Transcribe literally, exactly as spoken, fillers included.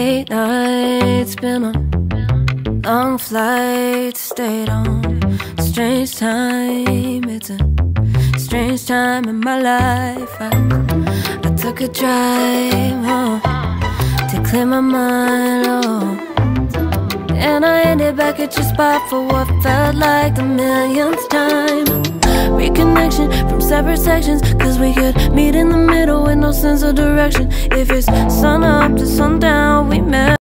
Late nights, been on long flights, stayed on strange time. It's a strange time in my life. I, I took a drive home to clear my mind, oh. And I ended back at your spot for what felt like the millionth time. Reconnection from separate sections, cause we could meet in the middle with no sense of direction. If it's sun up to sundown, we met.